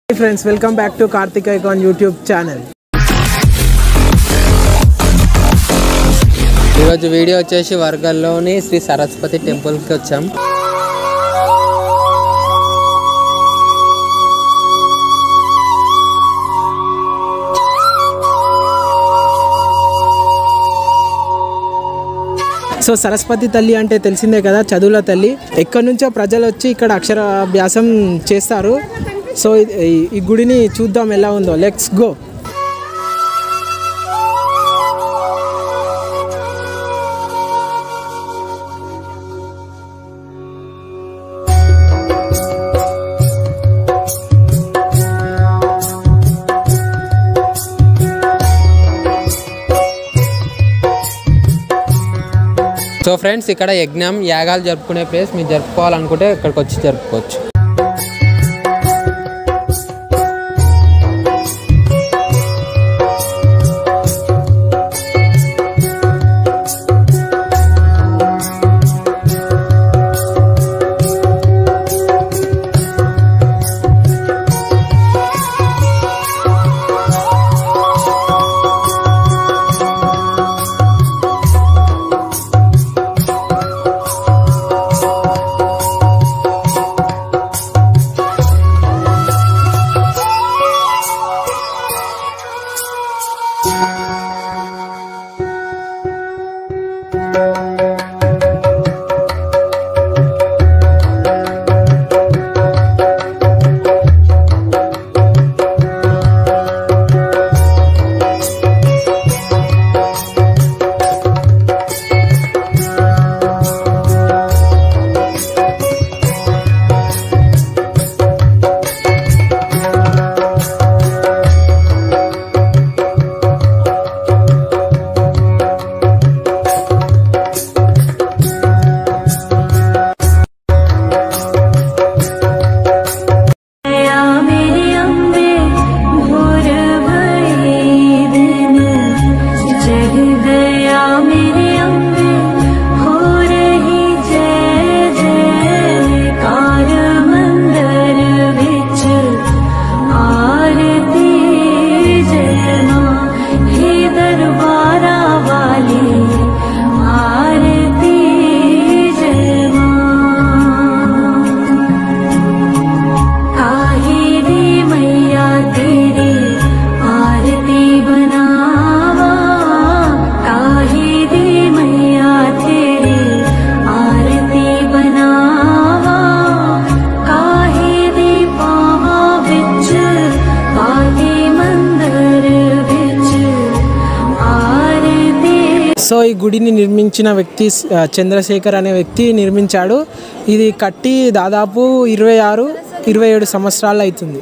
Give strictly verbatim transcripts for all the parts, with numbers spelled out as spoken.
Hey friends, welcome back to Karthik Icon YouTube channel. ఈరోజు video వచ్చేసి వర్గల్లోని శ్రీ సరస్వతి టెంపుల్కి వచ్చాం. సో సరస్వతి తల్లి అంటే తెలిసిందే కదా, చదువుల తల్లి. ఎక్కడి నుంచో ప్రజలు వచ్చి ఇక్కడ అక్షరాభ్యాసం చేస్తారు. సో ఈ గుడిని చూద్దాం ఎలా ఉందో. Let's go. సో ఫ్రెండ్స్, ఇక్కడ యజ్ఞం యాగాలు జరుపుకునే ప్లేస్. మీరు జరుపుకోవాలనుకుంటే ఇక్కడికి వచ్చి జరుపుకోవచ్చు. సో ఈ గుడిని నిర్మించిన వ్యక్తి చంద్రశేఖర్ అనే వ్యక్తి నిర్మించాడు. ఇది కట్టి దాదాపు ఇరవై ఆరు ఇరవై ఏడు సంవత్సరాలు అవుతుంది.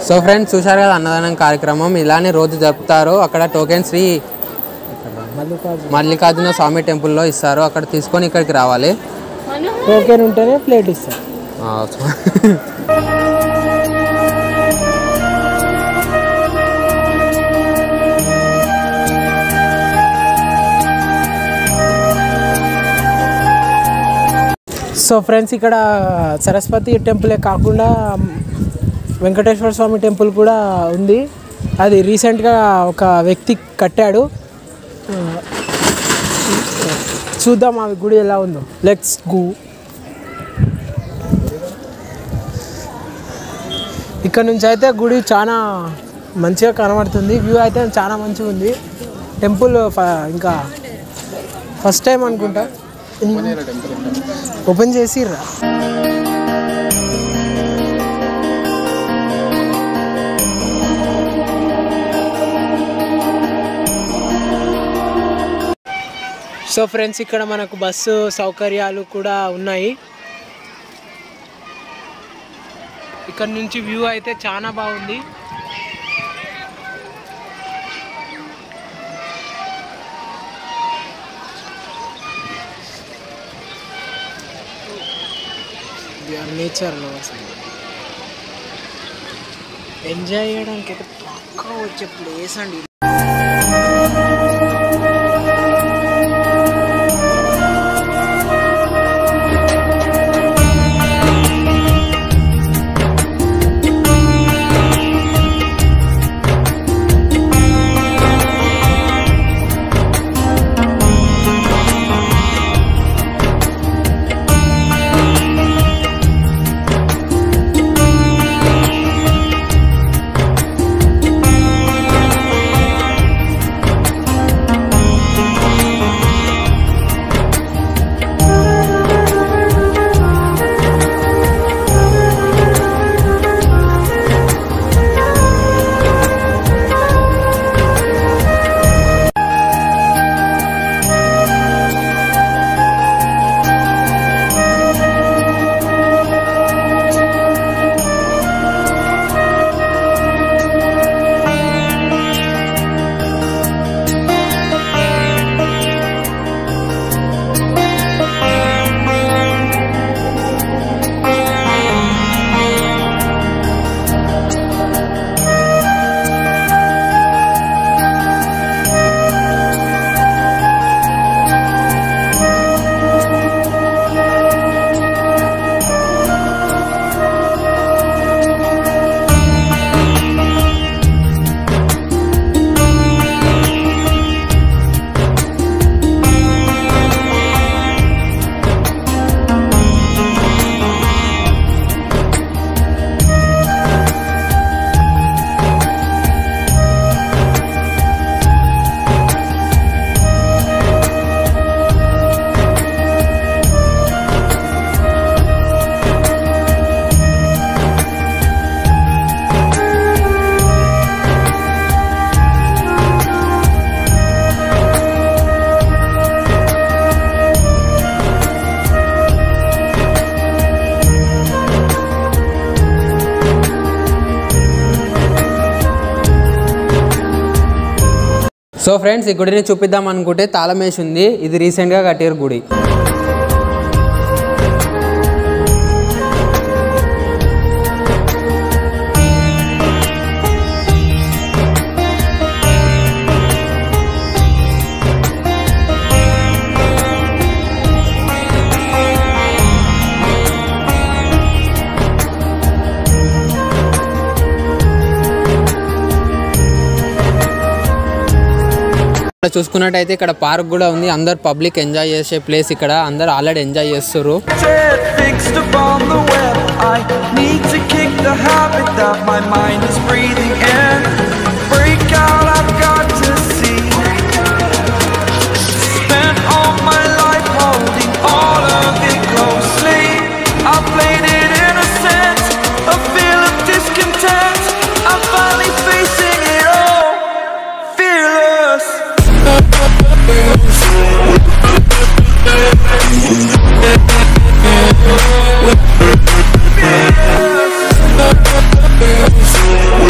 సో ఫ్రెండ్స్ చూశారు కదా అన్నదానం కార్యక్రమం ఇలానే రోజు జరుపుతారు. అక్కడ టోకెన్ శ్రీ మల్లికార్జున స్వామి టెంపుల్లో ఇస్తారు. అక్కడ తీసుకొని ఇక్కడికి రావాలి. టోకెన్ ఉంటేనే ప్లేట్ ఇస్తారు. సో ఫ్రెండ్స్ ఇక్కడ సరస్వతి టెంపులే కాకుండా వెంకటేశ్వర స్వామి టెంపుల్ కూడా ఉంది. అది రీసెంట్గా ఒక వ్యక్తి కట్టాడు. చూద్దాం ఆ గుడి ఎలా ఉందో. Let's go. ఇక్కడ నుంచి అయితే గుడి చాలా మంచిగా కనబడుతుంది. వ్యూ అయితే చాలా మంచిగా ఉంది. టెంపుల్ ఇంకా ఫస్ట్ టైం అనుకుంటా ఓపెన్ చేసిర్రా. సో ఫ్రెండ్స్ ఇక్కడ మనకు బస్సు సౌకర్యాలు కూడా ఉన్నాయి. ఇక్కడ నుంచి వ్యూ అయితే చాలా బాగుంది. నేచర్లో ఎంజాయ్ చేయడానికి అయితే పక్కా వచ్చే ప్లేస్ అండి. సో ఫ్రెండ్స్ ఈ గుడిని చూపిద్దాం అనుకుంటే తాళం వేసి ఉంది. ఇది రీసెంట్గా కట్టారు గుడి. చూసుకున్నట్టయితే ఇక్కడ పార్క్ కూడా ఉంది. అందరు పబ్లిక్ ఎంజాయ్ చేసే ప్లేస్. ఇక్కడ అందరు ఆల్రెడీ ఎంజాయ్ చేస్తారు. Yeah.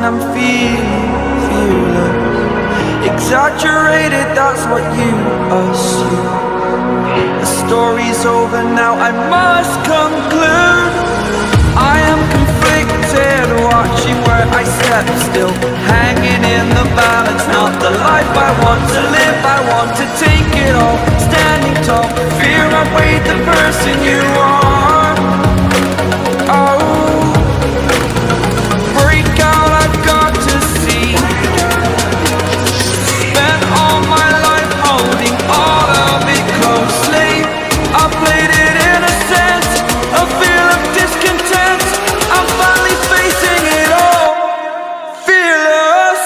I'm feeling, feeling exaggerated, that's what you assume. The story's over now, I must conclude. I am conflicted, watching where I step still, hanging in the balance, not the life I want to live. I want to take it all, standing tall, fear I weighed the person you are. Oh, break out, I've got to see. Spent all my life holding all of it closely. I played it in a sense, a feel of discontent. I'm finally facing it all, fearless.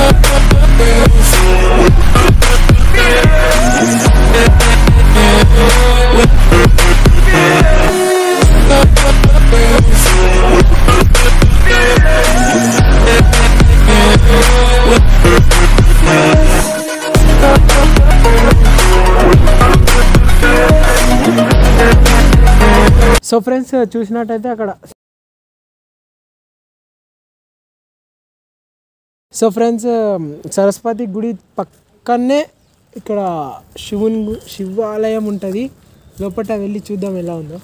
So friends చూసినట్టయితే అక్కడ so friends Saraswati గుడి పక్కనే ఇక్కడ శివుని శివాలయం ఉంటుంది. లోపల వెళ్ళి చూద్దాం ఎలా ఉందో.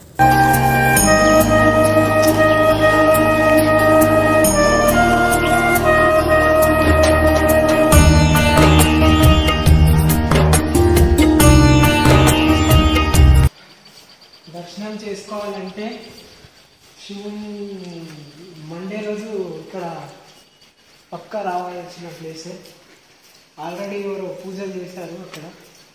దర్శనం చేసుకోవాలంటే శివుని మండే రోజు ఇక్కడ పక్కా రావాల్సిన ప్లేస్. ఆల్రెడీ ఎవరు పూజలు చేశారు అక్కడ.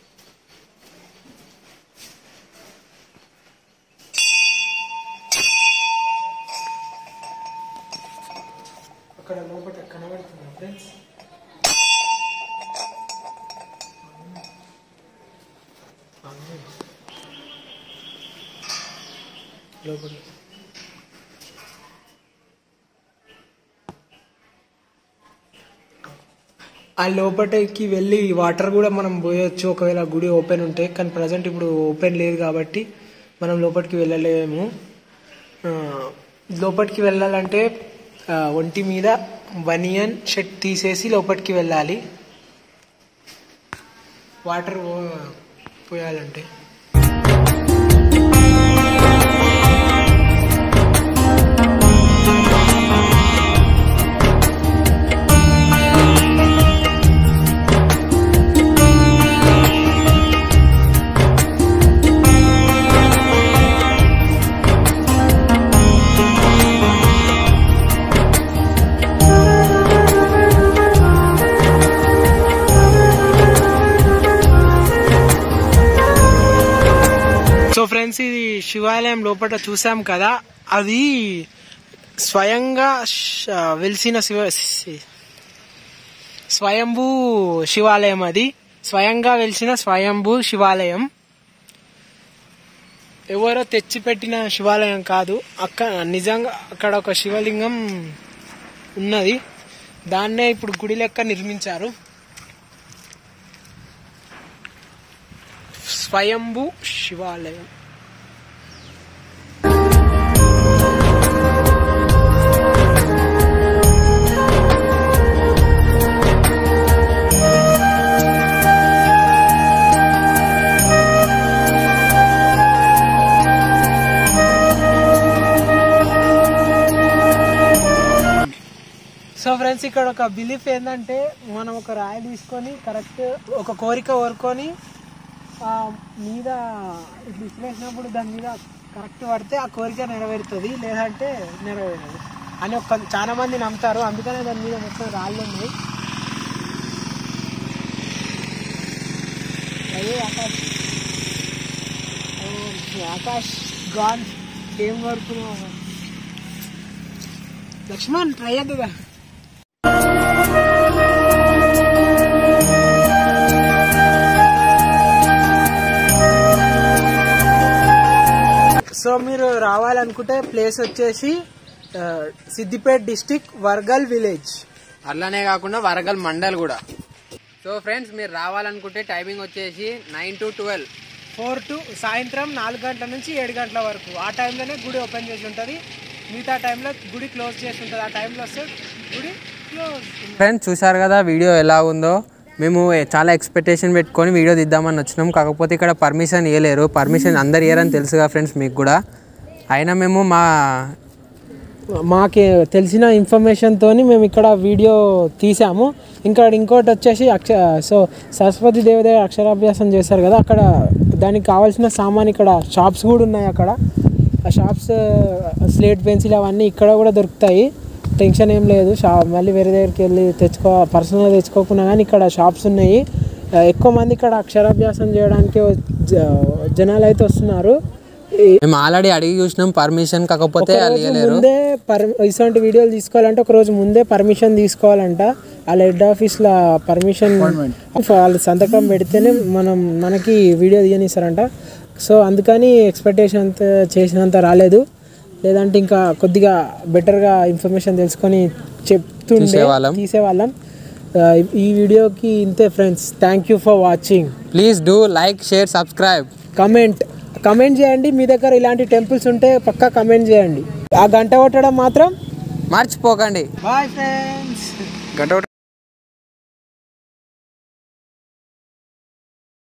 అక్కడ లోపల కనబడుతుంది ఫ్రెండ్స్. లోపల ఆ లోపలికి వెళ్ళి వాటర్ కూడా మనం పోయొచ్చు ఒకవేళ గుడి ఓపెన్ ఉంటే. కానీ ప్రజెంట్ ఇప్పుడు ఓపెన్ లేదు కాబట్టి మనం లోపలికి వెళ్ళలేము. లోపలికి వెళ్ళాలంటే ఒంటి మీద బనియన్ షర్ట్ తీసేసి లోపలికి వెళ్ళాలి వాటర్ పోయాలంటే. సో ఫ్రెండ్స్ ఇది శివాలయం లోపల చూసాం కదా, అది స్వయంగా వెలిసిన శివ స్వయంభూ శివాలయం. అది స్వయంగా వెలిసిన స్వయంభూ శివాలయం. ఎవరో తెచ్చిపెట్టిన శివాలయం కాదు. అక్కడ నిజంగా అక్కడ ఒక శివలింగం ఉన్నది. దాన్నే ఇప్పుడు గుడి లెక్క నిర్మించారు. స్వయంభూ శివాలయం. సో ఫ్రెండ్స్ ఇక్కడ ఒక బిలీఫ్ ఏంటంటే, మనం ఒక రాయి తీసుకొని కరెక్ట్ ఒక కోరిక కోరుకొని మీద ఇట్లా ఇసిరేసినప్పుడు దాని మీద కరెక్ట్ పడితే ఆ కోరిక నెరవేరుతుంది, లేదంటే నెరవేరదు అని ఒక చాలా మంది నమ్ముతారు. అందుకనే దాని మీద మొత్తం రాళ్ళు ఉన్నాయి. అదే ఆకాష్ ఆకాష్ గాన్ ఏం కోరుకున్నావు లక్ష్మణ్? ట్రై అవుతుందా? సో మీరు రావాలనుకుంటే ప్లేస్ వచ్చేసి సిద్దిపేట డిస్టిక్ వర్గల్ విలేజ్. అట్లానే కాకుండా వరగల్ మండల్ కూడా. సో ఫ్రెండ్స్ మీరు రావాలనుకుంటే టైమింగ్ వచ్చేసి nine to twelve four to సాయంత్రం నాలుగు గంటల నుంచి ఏడు గంటల వరకు. ఆ టైంలోనే గుడి ఓపెన్ చేసి ఉంటుంది. మిగతా టైంలో గుడి క్లోజ్ చేసి ఉంటుంది. ఆ టైంలో వస్తే గుడి ఫ్రెండ్స్ చూసారు కదా వీడియో ఎలా ఉందో. మేము చాలా ఎక్స్పెక్టేషన్ పెట్టుకొని వీడియో తీద్దామని వచ్చినాం. కాకపోతే ఇక్కడ పర్మిషన్ ఇవ్వలేరు. పర్మిషన్ అందరు ఇయ్యరని తెలుసుగా ఫ్రెండ్స్ మీకు కూడా. అయినా మేము మా మాకు తెలిసిన ఇన్ఫర్మేషన్తో మేము ఇక్కడ వీడియో తీసాము. ఇంకా ఇంకోటి వచ్చేసి అక్ష సో సరస్వతి దేవదేవ అక్షరాభ్యాసం చేశారు కదా, అక్కడ దానికి కావాల్సిన సామాన్ ఇక్కడ షాప్స్ కూడా ఉన్నాయి. అక్కడ ఆ షాప్స్ స్లేట్ పెన్సిల్ అవన్నీ ఇక్కడ కూడా దొరుకుతాయి. టెన్షన్ ఏం లేదు. షా మళ్ళీ వేరే దగ్గరికి వెళ్ళి తెచ్చుకో పర్సనల్గా తెచ్చుకోకుండా కానీ ఇక్కడ షాప్స్ ఉన్నాయి. ఎక్కువ మంది ఇక్కడ అక్షరాభ్యాసం చేయడానికి జనాలు అయితే వస్తున్నారు. మేము ఆల్రెడీ అడిగి చూసినాం పర్మిషన్, కాకపోతే ముందే పర్ ఇటువంటి వీడియోలు తీసుకోవాలంటే ఒక రోజు ముందే పర్మిషన్ తీసుకోవాలంట. వాళ్ళ హెడ్ ఆఫీస్లో పర్మిషన్ వాళ్ళు సంతకం పెడితేనే మనం మనకి వీడియో తీయనిస్తారంట. సో అందుకని ఎక్స్పెక్టేషన్ అంత చేసినంత రాలేదు. లేదంటే ఇంకా కొద్దిగా బెటర్గా ఇన్ఫర్మేషన్ తెలుసుకొని చెప్తుండే తీసేవాళ్ళం. ఈ వీడియోకి ఇంతే friends. Thank you for watching. Please do like, share, subscribe, comment comment చేయండి. మీ దగ్గర ఇలాంటి టెంపుల్స్ ఉంటే పక్కా కమెంట్ చేయండి. ఆ గంట కొట్టడం మాత్రం మర్చిపోకండి. Bye friends. గంట